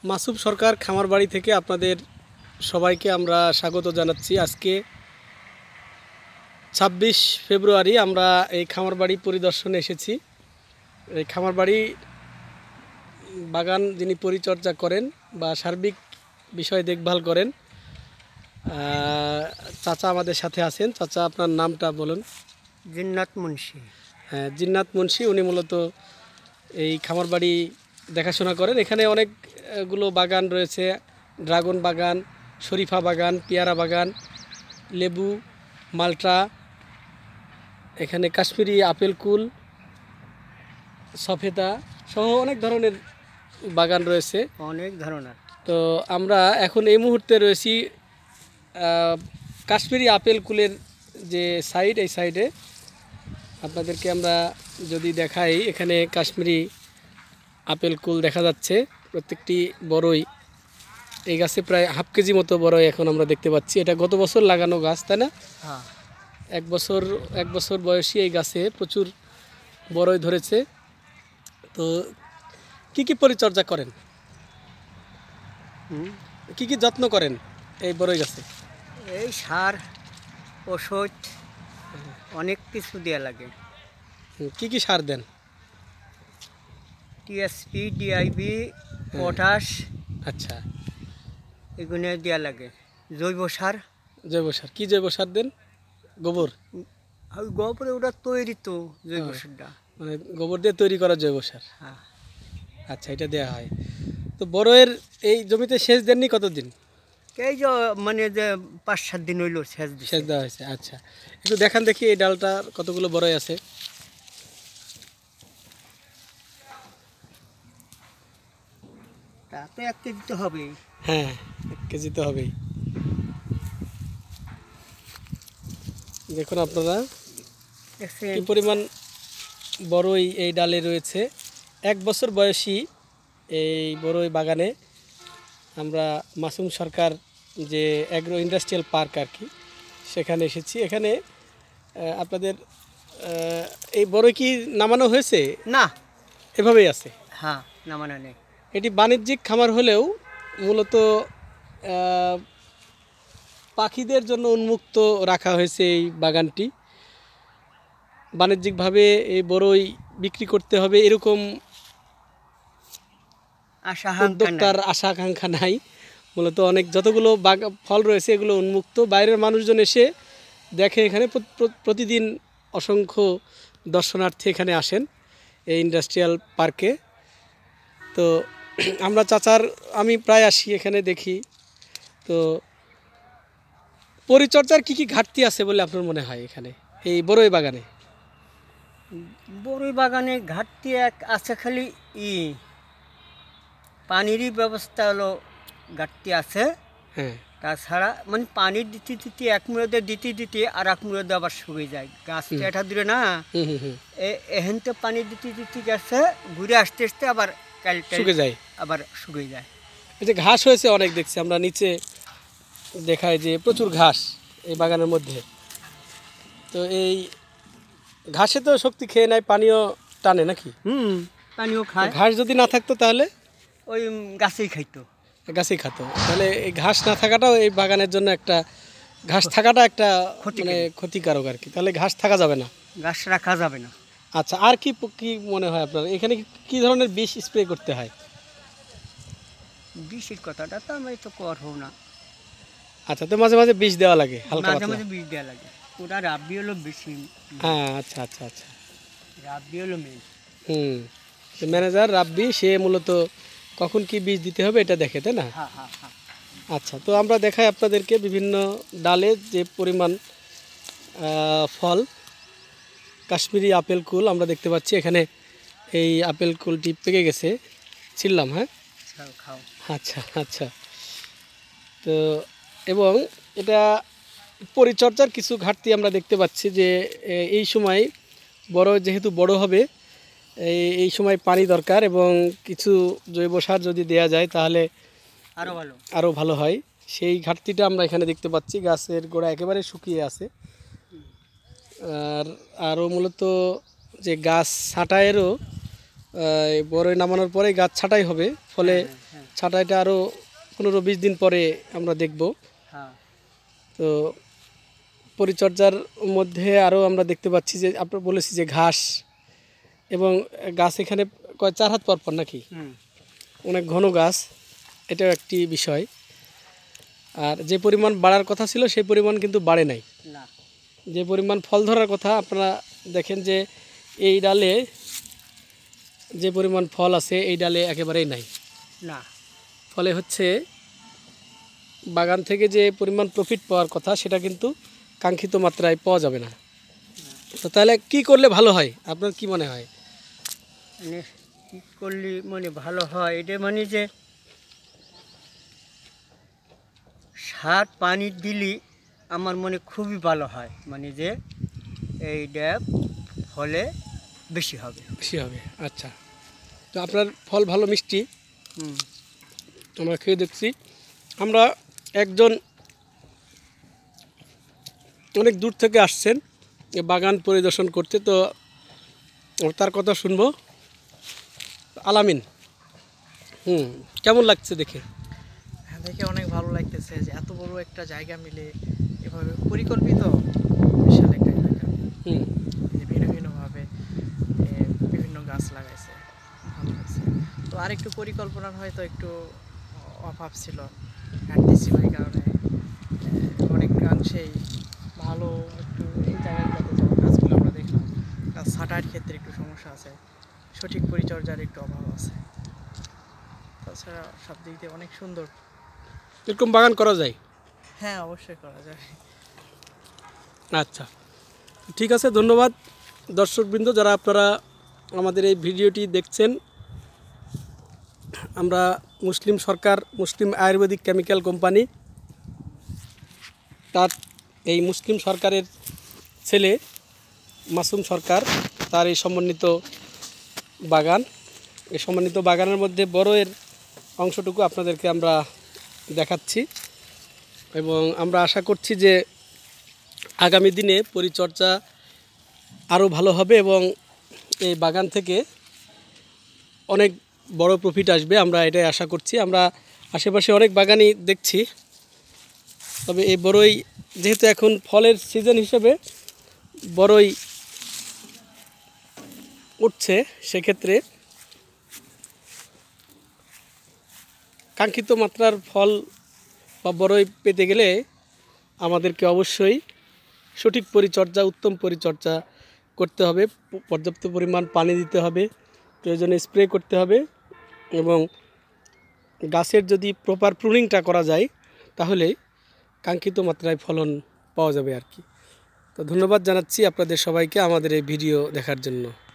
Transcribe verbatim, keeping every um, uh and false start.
মাসুম সরকার খামার বাড়ি থেকে আপনাদের সবাইকে আমরা স্বাগত জানাচ্ছি। আজকে ছাব্বিশ ফেব্রুয়ারি আমরা এই খামার বাড়ি পরিদর্শনে এসেছি। এই খামার বাড়ি বাগান যিনি পরিচর্যা করেন বা সার্বিক বিষয় দেখভাল করেন চাচা আমাদের সাথে আছেন। চাচা, আপনার নামটা বলুন। জিন্নাত মুন্সি। হ্যাঁ, জিন্নাত মুন্সি। উনি মূলত এই খামার বাড়ি দেখাশোনা করেন। এখানে অনেকগুলো বাগান রয়েছে, ড্রাগন বাগান, শরীফা বাগান, পেয়ারা বাগান, লেবু, মালটা, এখানে কাশ্মীরি আপেল কুল, সফেদা সহ অনেক ধরনের বাগান রয়েছে। অনেক ধরনের। তো আমরা এখন এই মুহূর্তে রয়েছি কাশ্মীরি আপেল কুলের যে সাইড, এই সাইডে আপনাদেরকে আমরা যদি দেখাই, এখানে কাশ্মীরি আপেল কুল দেখা যাচ্ছে। প্রত্যেকটি বড়ই, এই গাছে প্রায় হাফ কেজি মতো বড়ই এখন আমরা দেখতে পাচ্ছি। এটা গত বছর লাগানো গাছ, তাই না? হ্যাঁ, এক বছর এক বছর বয়সী এই গাছে প্রচুর বড়ই ধরেছে। তো কি কি পরিচর্যা করেন, কি কি যত্ন করেন এই বড়ই গাছে? এই সার ওষুধ অনেক কিছু দেওয়া লাগে। কি কি সার দেন? টিএসপি, ডিআইবি, পটাশ, আচ্ছা, এগুলো দেওয়া লাগে। জৈব সার। জৈব সার কি জৈব সার দেন? গোবর? ওই গোবরে ওটা তৈরি তো জৈব সারটা, মানে গোবর দিয়ে তৈরি করা জৈব সার। হ্যাঁ। আচ্ছা, এটা দেওয়া হয়। তো বড়য়ের এই জমিতে সেচ দেননি কতদিন? এই যে মানে যে পাঁচ সাত দিন হইলো সেচ সেচ দেওয়া হয়েছে। আচ্ছা, একটু দেখান দেখি এই ডালটার কতগুলো বড়ই আছে। তা তো এক কেজি তো হবেই। হ্যাঁ, এক কেজি তো হবেই। দেখুন আপনারা কি পরিমাণ বড়ই এই ডালে রয়েছে। এক বছর বয়সী এই বড়ই বাগানে আমরা মাসুম সরকার যে অ্যাগ্রো ইন্ডাস্ট্রিয়াল পার্ক আর কি, সেখানে এসেছি। এখানে আপনাদের এই বড়ই কি নামানো হয়েছে? না, এভাবেই আছে। হ্যাঁ, নামানো নেই। এটি বাণিজ্যিক খামার হলেও মূলত পাখিদের জন্য উন্মুক্ত রাখা হয়েছে এই বাগানটি। বাণিজ্যিকভাবে এই বড়ই বিক্রি করতে হবে এরকম উদ্যোক্তার আশা আকাঙ্ক্ষা নাই। মূলত অনেক যতগুলো বাগান ফল রয়েছে এগুলো উন্মুক্ত। বাইরের মানুষজন এসে দেখে। এখানে প্রতিদিন অসংখ্য দর্শনার্থী এখানে আসেন এই ইন্ডাস্ট্রিয়াল পার্কে। তো আমরা চাচার আমি প্রায় আসি, এখানে দেখি। তো পরিচর্যার কি কি ঘাটতি আছে বলে আপনার মনে হয় এখানে এই বড়ই বাগানে? বড়ই বাগানে ঘাটতি এক আছে, খালি ই পানিরই ব্যবস্থা হলো ঘাটতি আছে। হ্যাঁ, তাছাড়া মানে পানি দিতে দিতে এক মুড়োতে দিতে দিতে আর এক মুড়োতে আবার শুকিয়ে যায় গাছটা। এটা দূরে না, এহেন তো পানি দিতে দিতে গেছে, ঘুরে আসতে আসতে আবার শুকিয়ে যায়, আবার শুকিয়ে যায়। এই যে ঘাস হয়েছে অনেক, দেখছি আমরা নিচে দেখায় যে প্রচুর ঘাস এই বাগানের মধ্যে। তো এই ঘাসে তো শক্তি খেয়ে নেয়, পানিও টানে নাকি? হুম, পানিও খায়। ঘাস যদি না থাকতো তাহলে ওই গাছেই খাইতো, গাছেই খাতো। তাহলে এই ঘাস না থাকাটাও এই বাগানের জন্য একটা, ঘাস থাকাটা একটা মানে ক্ষতিকারক আর কি। তাহলে ঘাস থাকা যাবে না, ঘাস রাখা যাবে না। আচ্ছা, আর কি কি মনে হয় আপনার এখানে কি ধরনের বিষ স্প্রে করতে হয়? বিষের কথাটা তো আমি তো করবো না। আচ্ছা, তো মাঝে মাঝে বিষ দেওয়া লাগে, হালকা মাঝে মাঝে বিষ দেওয়া লাগে। ওটা রাব্বি হলো বেশি। হ্যাঁ, আচ্ছা আচ্ছা আচ্ছা, রাব্বি হলো মেন। হুম, ম্যানেজার রাব্বি, সে মূলত কখন কি বীজ দিতে হবে এটা দেখে, তাই না? হ্যাঁ হ্যাঁ হ্যাঁ। আচ্ছা, তো আমরা দেখাই আপনাদেরকে বিভিন্ন ডালে যে পরিমাণ ফল কাশ্মীরি আপেল কুল আমরা দেখতে পাচ্ছি। এখানে এই আপেল কুলটি পেকে গেছে, ছিললাম। হ্যাঁ, খাও। আচ্ছা আচ্ছা। তো এবং এটা পরিচর্যার কিছু ঘাটতি আমরা দেখতে পাচ্ছি যে এই সময় বড় যেহেতু বড় হবে, এই সময় পানি দরকার এবং কিছু জৈব সার যদি দেয়া যায় তাহলে আরও ভালো আরও ভালো হয়। সেই ঘাটতিটা আমরা এখানে দেখতে পাচ্ছি। গাছের গোড়া একেবারে শুকিয়ে আছে। আর আরও মূলত যে গাছ ছাঁটাইয়েরও বড়ই নামানোর পরে গাছ ছাঁটাই হবে, ফলে ছাঁটাইটা আরও পনেরো বিশ দিন পরে আমরা দেখব। হ্যাঁ তো পরিচর্যার মধ্যে আরও আমরা দেখতে পাচ্ছি যে আপনার বলেছি যে ঘাস এবং গাছ এখানে কয় চার হাত পর পর নাকি হুম অনেক ঘন গাছ, এটাও একটি বিষয়। আর যে পরিমাণ বাড়ার কথা ছিল সেই পরিমাণ কিন্তু বাড়ে নাই। না যে পরিমাণ ফল ধরার কথা আপনারা দেখেন যে এই ডালে যে পরিমাণ ফল আছে এই ডালে একেবারেই নাই। না ফলে হচ্ছে বাগান থেকে যে পরিমাণ প্রফিট পাওয়ার কথা সেটা কিন্তু কাঙ্ক্ষিত মাত্রায় পাওয়া যাবে না। তো তাহলে কি করলে ভালো হয় আপনার কি মনে হয়? মানে কী করলে মানে ভালো হয় এটা মানে যে সার পানি দিলে আমার মনে খুবই ভালো হয়, মানে যে এইটা ফলে বেশি হবে। বেশি হবে। আচ্ছা, তো আপনার ফল ভালো মিষ্টি, হুম আমরা খেয়ে দেখছি। আমরা একজন অনেক দূর থেকে আসছেন এ বাগান পরিদর্শন করতে, তো তার কথা শুনবো। আলামিন, হুম কেমন লাগছে দেখে? হ্যাঁ, দেখে অনেক ভালো লাগতেছে যে এত বড় একটা জায়গা মিলে এভাবে পরিকল্পিত বিশাল একটা এলাকা, হুম যে ভিন্ন ভিন্নভাবে এ, বিভিন্ন গাছ লাগাইছে, ভালো লাগছে। তো আরেকটু পরিকল্পনার হয়তো একটু অভাব ছিল, ঘাটতি ছিল, এই কারণে এ, অনেকাংশেই ভালো একটু এই জায়গাগুলোতে যেমন গাছগুলো আমরা দেখলাম, গাছ ছাঁটার ক্ষেত্রে একটু সমস্যা আছে, সঠিক পরিচর্যার একটু অভাব আছে। তাছাড়া সব দিক দিয়ে অনেক সুন্দর। এরকম বাগান করা যায়? হ্যাঁ, অবশ্যই করা যায়। আচ্ছা, ঠিক আছে, ধন্যবাদ দর্শকবৃন্দ যারা আপনারা আমাদের এই ভিডিওটি দেখছেন। আমরা মুসলিম সরকার, মুসলিম আয়ুর্বেদিক কেমিক্যাল কোম্পানি, তার এই মুসলিম সরকারের ছেলে মাসুম সরকার, তার এই সমন্বিত বাগান, এই সমন্বিত বাগানের মধ্যে বড়ের অংশটুকু আপনাদেরকে আমরা দেখাচ্ছি এবং আমরা আশা করছি যে আগামী দিনে পরিচর্যা আরও ভালো হবে এবং এই বাগান থেকে অনেক বড় প্রফিট আসবে, আমরা এটাই আশা করছি। আমরা আশেপাশে অনেক বাগানই দেখছি, তবে এই বড়ই যেহেতু এখন ফলের সিজন হিসেবে বড়ই উঠছে, সেক্ষেত্রে কাঙ্ক্ষিত মাত্রার ফল বা বড়ই পেতে গেলে আমাদেরকে অবশ্যই সঠিক পরিচর্যা, উত্তম পরিচর্যা করতে হবে, পর্যাপ্ত পরিমাণ পানি দিতে হবে, প্রয়োজনে স্প্রে করতে হবে এবং গাছের যদি প্রপার প্রুনিংটা করা যায় তাহলে কাঙ্ক্ষিত মাত্রায় ফলন পাওয়া যাবে আর কি। তো ধন্যবাদ জানাচ্ছি আপনাদের সবাইকে আমাদের এই ভিডিও দেখার জন্য।